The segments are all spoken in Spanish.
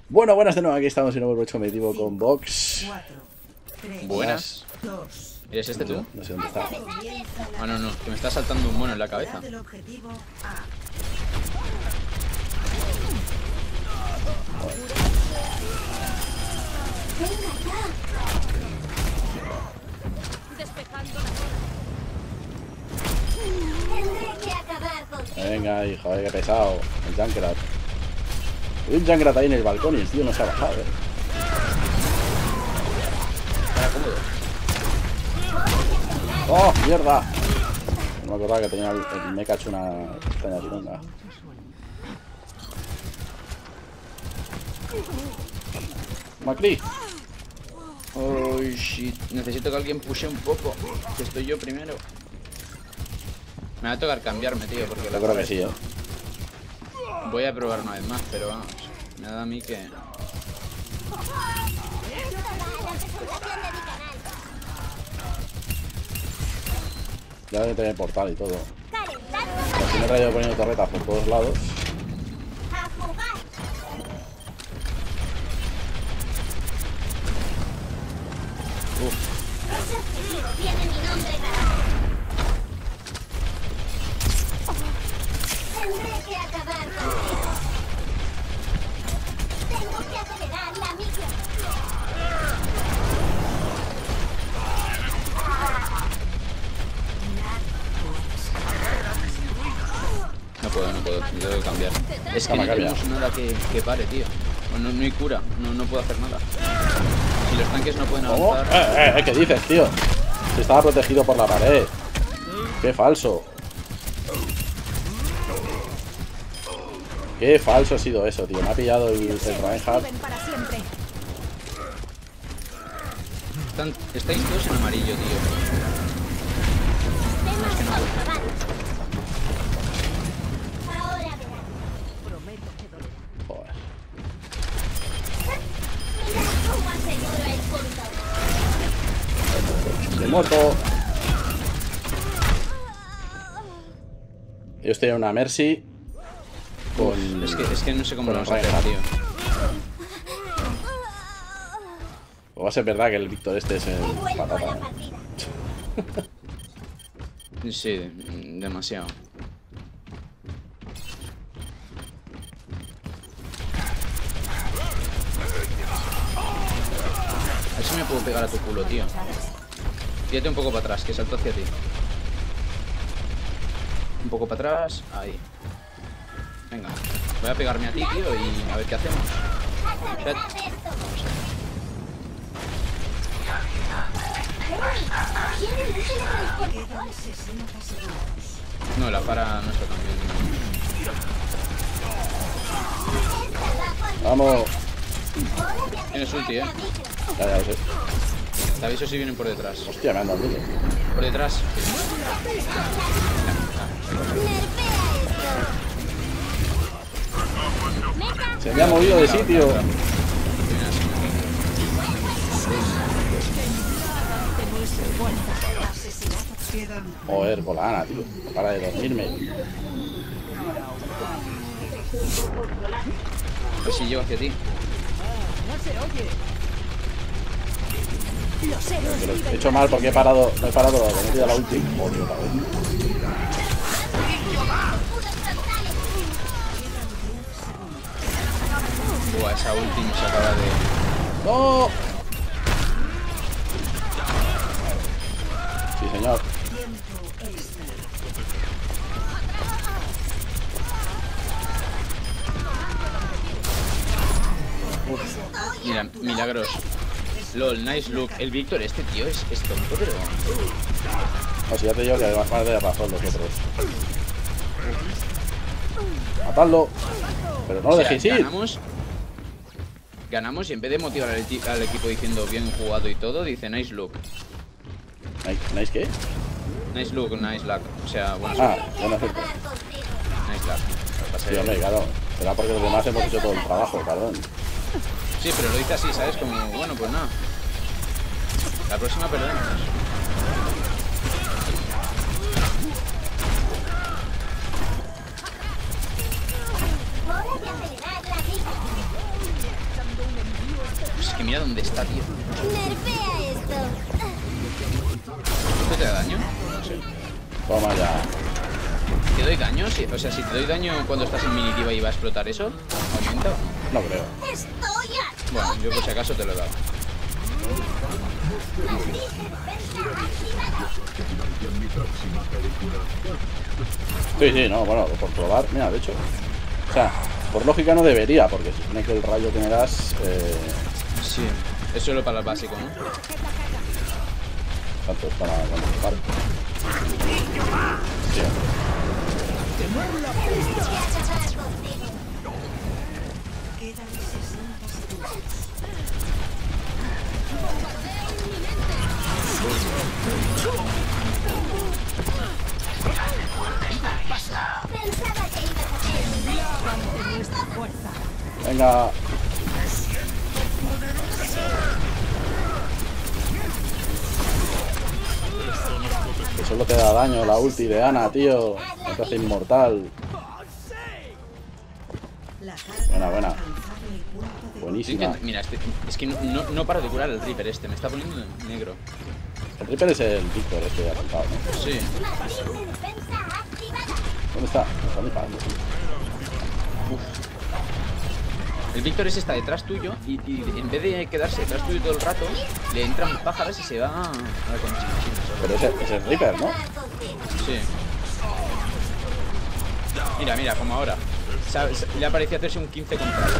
Bueno, buenas de nuevo, aquí estamos en un nuevo competitivo con Vox. Buenas. ¿Eres este tú? No sé dónde está. Ah, no, no, que me está saltando un mono en la cabeza. Venga, hijo, qué pesado. El Junkrat. Hay un Junkrat ahí en el balcón y el tío no se ha bajado, Para cómodo. ¡Oh, mierda! No me acordaba que tenía el mecha hecho una extraña chunga. Macri. Oh, shit. Necesito que alguien pushe un poco. Que estoy yo primero. Me va a tocar cambiarme, tío, porque Yo creo que sí, Voy a probar una vez más, pero vamos. Me da a mí que... Ya debe tener portal y todo. Así me he traído poniendo torretas por todos lados. Tendré que acabar con esto. Tengo que acelerar la micro. No puedo, me tengo que cambiar. Es que no tenemos nada que pare, tío. No hay cura, no puedo hacer nada. Si los tanques no pueden ¿Cómo? avanzar... ¿Qué dices, tío? Si estaba protegido por la pared. Qué falso. Qué falso ha sido eso, tío. Me ha pillado el Reinhardt. Estáis todos en amarillo, tío. No, es que no puedo. Joder. De moto. Ellos tienen una Mercy. Con... Es que no sé cómo lo vamos a hacer, Reinhardt. tío. O va a ser verdad que el Víctor este es el patata. Sí, demasiado. A ver si me puedo pegar a tu culo, tío. Tírate un poco para atrás, que salto hacia ti. Un poco para atrás, ahí. Venga, voy a pegarme a ti, tío, y a ver qué hacemos. Shit. Vamos a ver. No, la para no está tan bien. Vamos. Tienes ulti, Ya lo sé. Te aviso si vienen por detrás. Hostia, me han dado duro. Por detrás. Se me ha movido de sitio. Joder, con la Ana, tío. No para de dormirme. A ver si llego hacia ti. Pero he hecho mal porque he parado. No he parado, he metido la ulti. Joder, otra vez. Buah, esa ulti nos acaba de... ¡No! Sí, señor. Mira, milagros. LOL, nice look. El Víctor, este tío es tonto, pero... O sea, ya te digo que además van a tener razón los otros. Matadlo. Pero no lo dejéis ir. Ganamos y en vez de motivar al equipo diciendo bien jugado y todo, dice nice look. ¿Nice qué? Nice look, nice luck. O sea, bueno, Buena suerte. nice luck. Sí, hombre, claro. Será porque los demás hemos hecho todo el trabajo, cabrón. Sí, pero lo dice así, ¿sabes? Como, bueno, pues nada. La próxima perdemos. que mira dónde está, tío. Nerfea esto. ¿Esto te da daño? No sé. Toma ya. ¿Te doy daño? Sí, o sea, si te doy daño cuando estás en minitiva y va a explotar eso, ¿aumenta? No creo. Estoy a Bueno, yo por si acaso te lo he dado. maldita defensa activada. Sí, sí, no, bueno, por probar. Mira, de hecho. O sea, por lógica no debería, porque se supone que el rayo que me das. Sí, es solo para el básico, ¿no? Tanto es para participar. Sí. Voy a acabar contigo. Quedan 60 segundos. Pensaba que ibas a hacer. Venga. Que solo te da daño la ulti de Ana, tío. No te hace inmortal. La carga Buena, buena. ha alcanzado el punto de Sí, Buenísima. que, mira, es que no paro de curar el Reaper este, me está poniendo negro. El Reaper es el Víctor este ya sentado, ¿no? Sí. Maldita defensa activada. ¿Dónde está? Me está disparando. El Víctor ese está detrás tuyo y en vez de quedarse detrás tuyo todo el rato, le entran pájaros y se va a la conchita. Pero ese es el Reaper, ¿no? Acabar contigo. Sí. Mira, mira, como ahora. Le ha parecido hacerse un 15 contra él.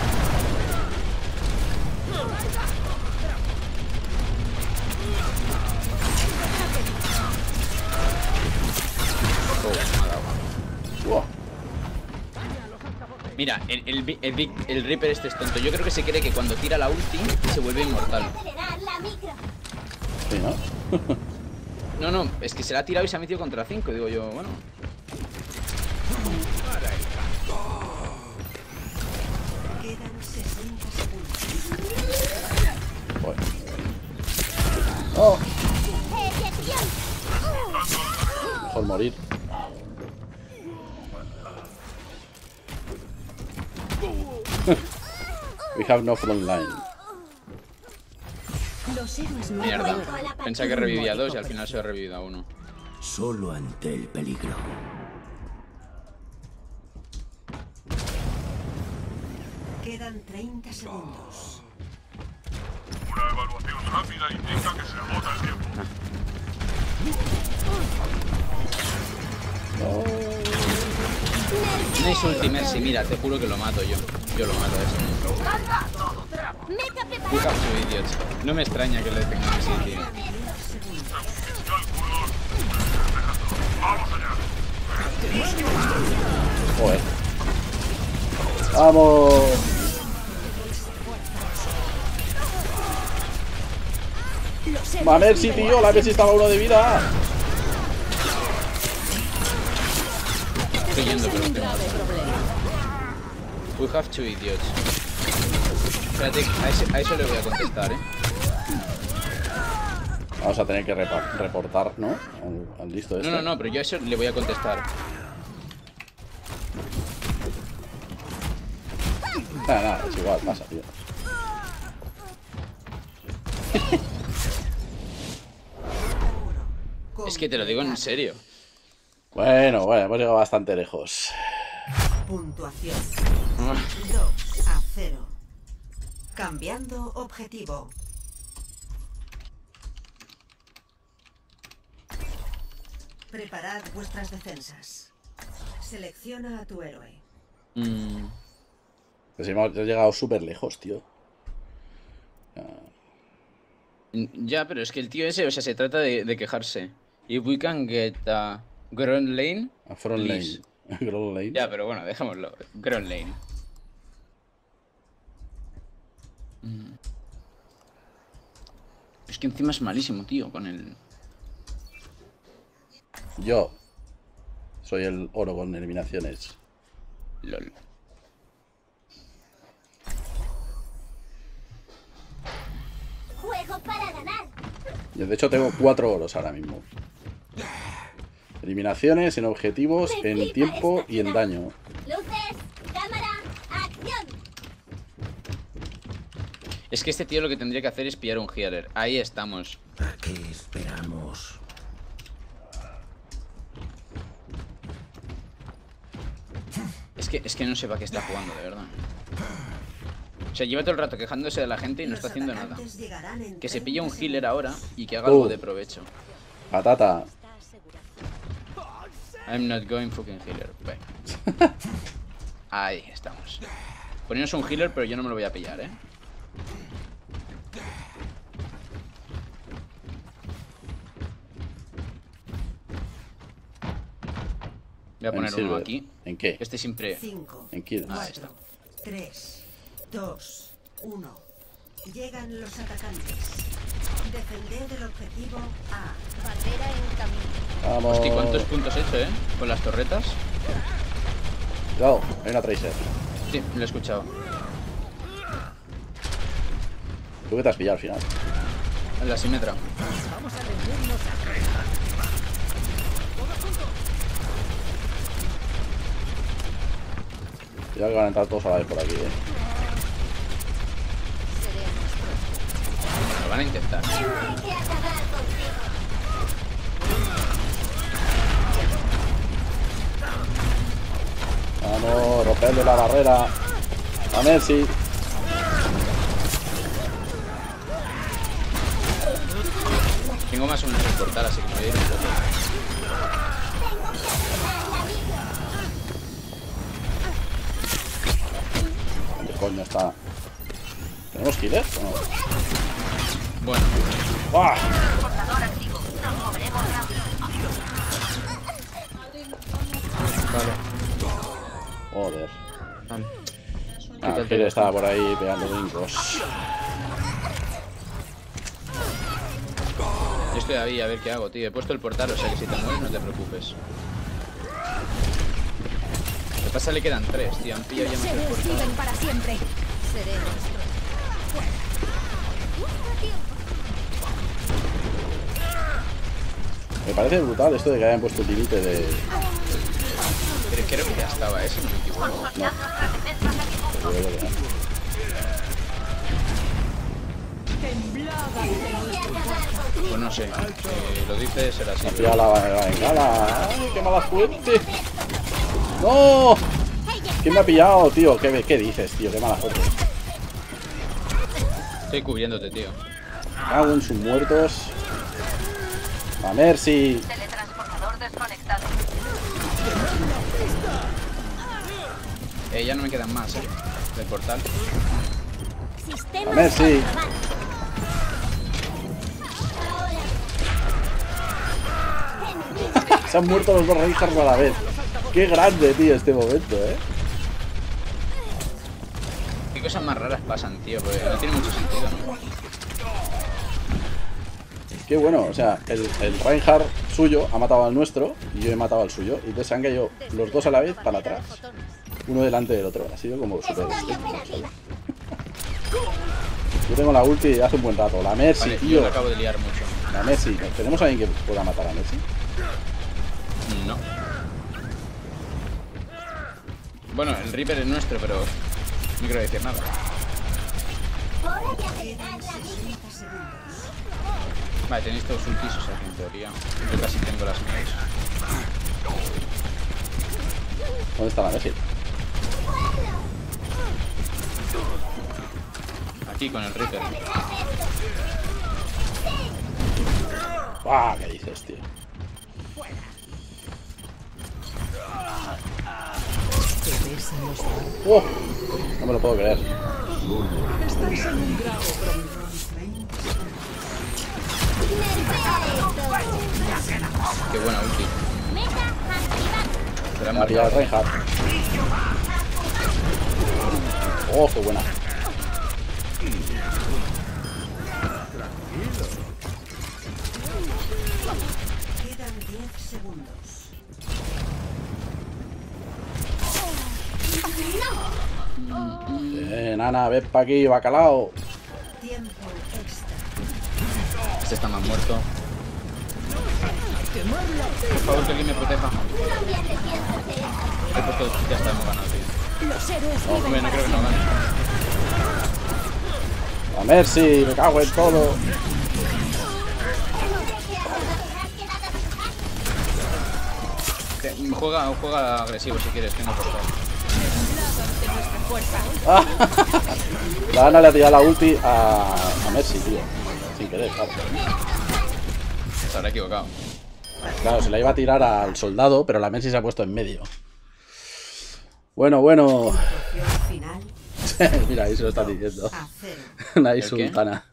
Oh, me ha dado. Wow. Mira, el Reaper este es tonto. Yo creo que se cree que cuando tira la ulti se vuelve inmortal. Acelerar la micro. Sí, ¿no? No, no, es que se la ha tirado y se ha metido contra 5. Digo yo, bueno. Quedan 60 segundos. Bueno. ¡Oh! Ejecución. Mejor morir. We have no front line. Los héroes no Mierda. pueden. Pensaba que revivía a 2 y al final se ha revivido a 1. Solo ante el peligro. Quedan 30 segundos. Una evaluación rápida indica que se agota el tiempo. Nice ulti, Mercy, mira, te juro que lo mato yo. Yo lo mato a ese. Mecha Fuck preparada. up to idiots. No me extraña que le tengan así, tío. Joder. ¡Vamos! Va, Mercy, tío, la Mercy estaba uno de vida. Estoy yendo, pero estoy muerto. We have two idiots. Espérate, a eso le voy a contestar, Vamos a tener que reportar, ¿no? Al listo este. No, pero yo a eso le voy a contestar. Nada, es igual, pasa, tío. Es que te lo digo en serio. Bueno, hemos llegado bastante lejos. Puntuación. Ah, 2-0. Cambiando objetivo. Preparad vuestras defensas. Selecciona a tu héroe. Pues hemos llegado súper lejos, tío. Ya, pero es que el tío ese, o sea, se trata de quejarse. If we can get a ground lane, A front please. lane. Front lane. Ya, pero bueno, dejémoslo. Ground lane. Es que encima es malísimo, tío, con el... Yo soy el oro con eliminaciones. LOL. Juego para ganar. Yo, de hecho, tengo 4 oros ahora mismo. Eliminaciones, en objetivos, en tiempo y en daño. Luces, cámara, acción. Es que este tío lo que tendría que hacer es pillar un healer. Ahí estamos. ¿A qué esperamos? Es que no sé para qué está jugando, de verdad. O sea, lleva todo el rato quejándose de la gente y no está haciendo nada. Que se pille un healer ahora y que haga algo de provecho. Patata. I'm not going fucking healer. Bueno. Ahí estamos. Ponernos un healer, pero yo no me lo voy a pillar, ¿eh? Voy a poner uno aquí. ¿En qué? Este siempre... 5, En kill. Ahí está. 3, 2, 1. Llegan los atacantes. Defender el objetivo A. Barrera en camino. Vamos. Hostia, ¿cuántos puntos he hecho, con las torretas? Cuidado, hay una Tracer. Sí, lo he escuchado. ¿Tú qué te has pillado al final? En la Symmetra. Cuidado que van a entrar todos a la vez por aquí, Lo van a intentar. Hay que acabar contigo. Vamos, romperle la barrera. A Mercy. Tengo más o menos el portal, así que me voy a ir un poco. ¿Dónde coño está? ¿Tenemos killers o no? Bueno, ¡Ah! vale. Joder. Vale. Ah, el killer estaba por ahí pegando brincos. Yo estoy ahí a ver qué hago, tío. He puesto el portal, o sea que si te mueves no te preocupes. Lo que pasa es que le quedan 3, tío. Han pillado ya más el portal. para siempre. Seremos. Me parece brutal esto de que hayan puesto el límite de... Pero creo que ya estaba, eso no me equivoco. No. Pero creo que no. Pues no sé. Lo dice será así. Me ha pillado la bengala. ¡Ay, qué mala suerte! ¡No! ¿Quién me ha pillado, tío? ¿Qué dices, tío? Qué mala suerte. Estoy cubriéndote, tío. Cago en sus muertos. A Mercy. Teletransportador desconectado. Ya no me quedan más, del portal. Sistema A Mercy. Se han muerto los dos Reinhardt a la vez. Qué grande, tío, este momento, Qué cosas más raras pasan, tío, porque no tiene mucho sentido, ¿no? Qué bueno, o sea, el Reinhardt suyo ha matado al nuestro y yo he matado al suyo. Y entonces se han caído los dos a la vez para atrás. Uno delante del otro. Ha sido como súper estético, ¿sabes? Yo tengo la ulti hace un buen rato. La Mercy, Vale, yo tío. lo acabo de liar mucho. La Mercy. ¿Tenemos a alguien que pueda matar a Mercy? No. Bueno, el Reaper es nuestro, pero no quiero decir nada. Hora de apretar la micro. Vale, tenéis todos ultis, o sea que en teoría yo casi tengo las mías. ¿Dónde está la Mercy? Aquí con el Reaper. ¡Ah! ¿Qué dices, tío? ¡Oh! No me lo puedo creer. Qué buena ulti. Meta activada. Te la Me ha pillado el Reinhardt. ¡Oh, qué buena! Quedan 10 segundos. Nana, ven pa' aquí, bacalao. Tiempo extra. Este está más muerto. Por favor, que alguien me proteja. He puesto ya está, hemos ganado, tío. Los héroes No, viven no para creo que no siempre. gane. A Mercy, me cago en todo. Juega agresivo si quieres, tengo por favor. La Ana le ha tirado la ulti a Mercy, tío. Sin querer, claro. Se habrá equivocado. Claro, se la iba a tirar al soldado, pero la Mercy se ha puesto en medio. Bueno. Final Mira, ahí se lo está diciendo. a 0. Una qué? sultana.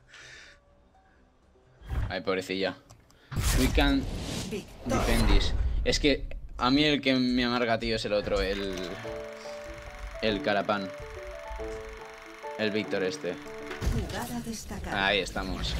Ay, pobrecilla. We can Victoria. defend this. Es que a mí el que me amarga, tío, es el otro, el Carapán. El Víctor este. Jugada destacada. Ahí estamos.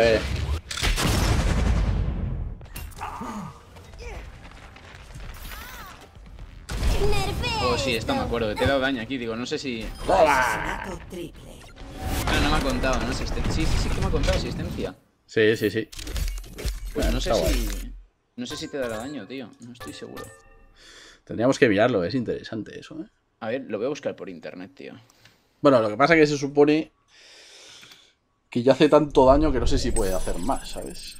Oh, sí, esto me acuerdo. Que te he dado daño aquí, digo, no sé si... Asesinato triple. Ah, no me ha contado, ¿no? Sí que me ha contado asistencia. Sí. Pues no sé está guay. si... No sé si te dará daño, tío. No estoy seguro. Tendríamos que mirarlo, es interesante eso, ¿eh? A ver, lo voy a buscar por internet, tío. Bueno, lo que pasa es que se supone que ya hace tanto daño que no sé si puede hacer más, ¿sabes?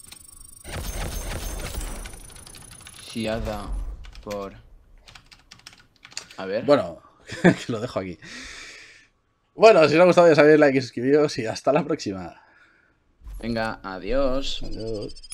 Si ada por... A ver. Bueno, que lo dejo aquí. Bueno, si os ha gustado ya sabéis, like y suscribiros y hasta la próxima. Venga, adiós. Adiós.